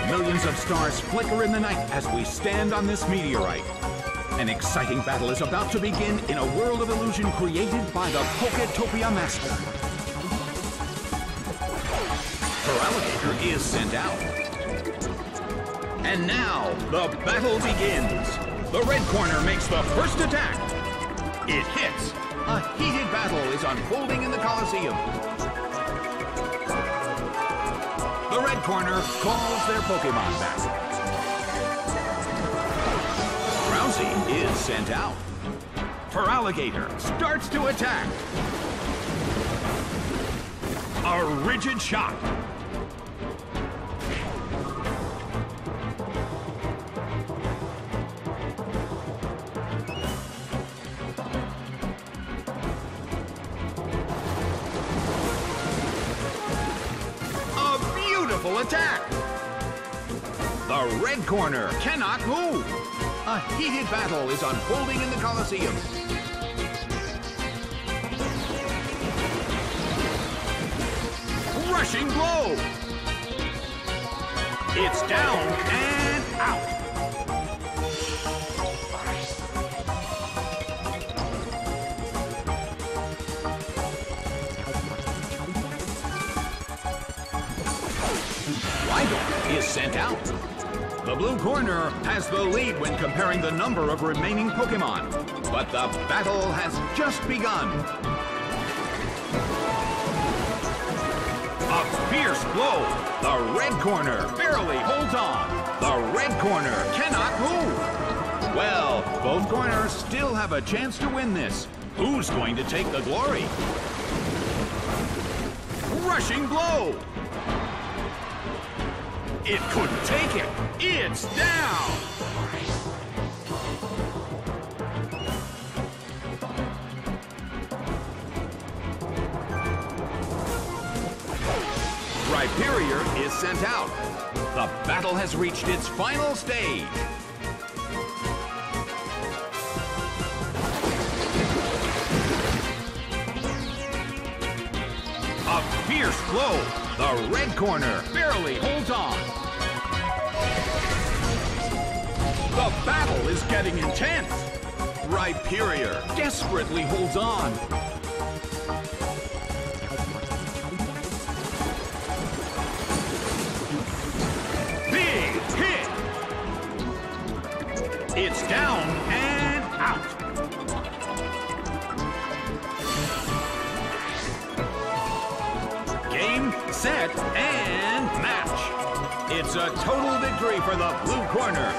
Millions of stars flicker in the night as we stand on this meteorite. An exciting battle is about to begin in a world of illusion created by the Poketopia Master. Feraligatr is sent out. And now, the battle begins. The red corner makes the first attack. It hits. A heated battle is unfolding in the Colosseum. The red corner calls their Pokemon back. Drowsy is sent out. Feraligatr starts to attack. A rigid shot. Attack! The red corner cannot move. A heated battle is unfolding in the Colosseum. Rushing blow! It's down and out. Rhydon is sent out. The blue corner has the lead when comparing the number of remaining Pokemon, but the battle has just begun. A fierce blow. The red corner barely holds on. The red corner cannot move. Well, both corners still have a chance to win this. Who's going to take the glory? Rushing blow. It couldn't take it. It's down. Rhyperior is sent out. The battle has reached its final stage. A fierce blow. The red corner barely holds on. The battle is getting intense. Rhyperior desperately holds on. Big hit. It's down and out. Game, set, and match. It's a total victory for the blue corner.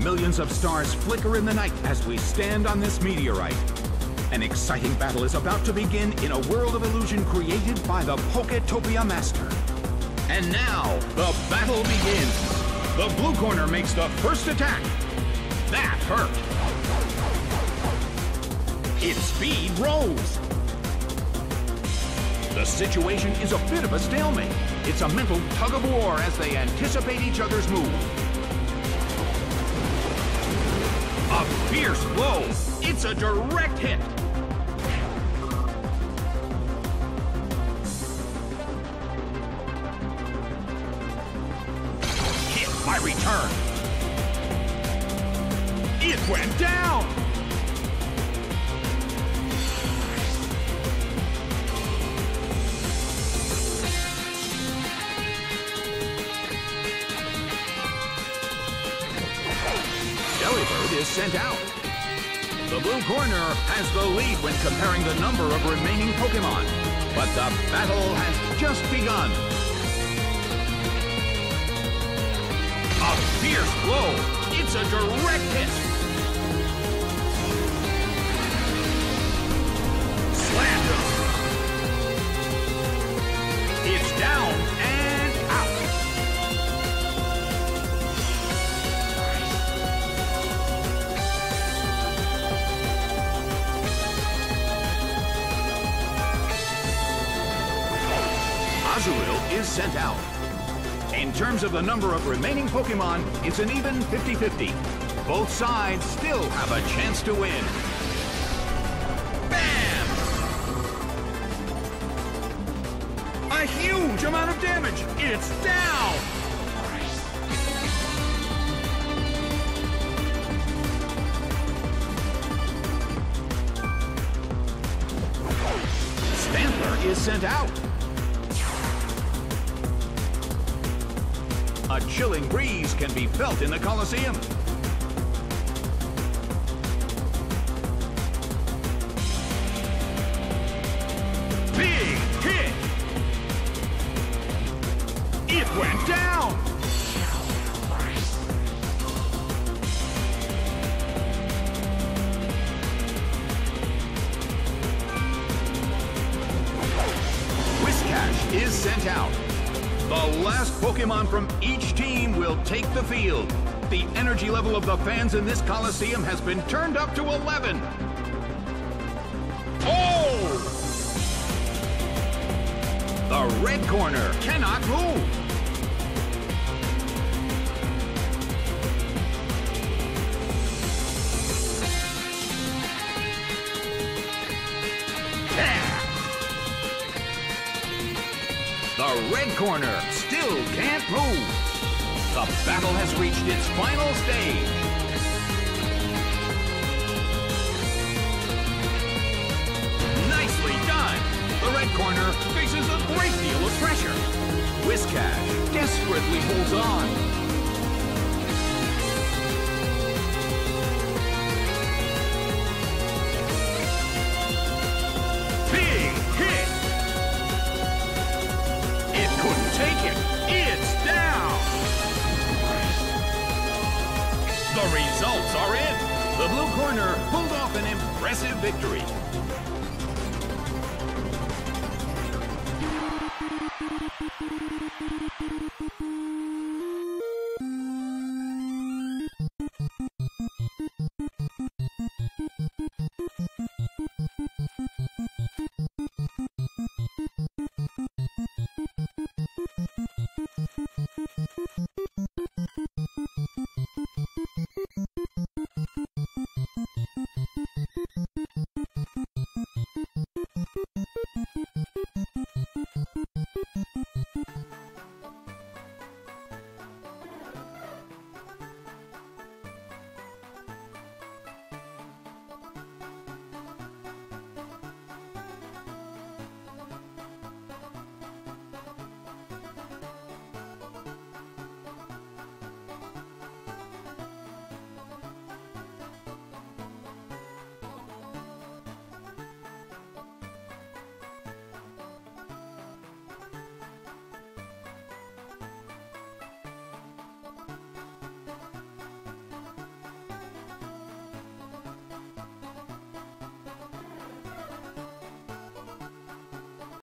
millions of stars flicker in the night as we stand on this meteorite. An exciting battle is about to begin in a world of illusion created by the Poketopia Master. And now, the battle begins. The blue corner makes the first attack. That hurt. Its speed rose. The situation is a bit of a stalemate. It's a mental tug-of-war as they anticipate each other's move. A fierce blow. It's a direct hit. Hit by return. It went down. Delibird is sent out. The blue corner has the lead when comparing the number of remaining Pokemon, but the battle has just begun. A fierce blow. It's a direct hit. Slammed. It's down and out. Azurill is sent out. In terms of the number of remaining Pokemon, it's an even 50-50. Both sides still have a chance to win. Bam! A huge amount of damage. It's down! Stantler is sent out. A chilling breeze can be felt in the Colosseum. Big hit! It went down! Whiscash is sent out. The last Pokemon from each team will take the field. The energy level of the fans in this Coliseum has been turned up to 11. Oh! The red corner cannot move. The red corner still can't move. The battle has reached its final stage. Nicely done. The red corner faces a great deal of pressure. Whiscash desperately holds on. Take it. It's down. The results are in. The blue corner pulled off an impressive victory.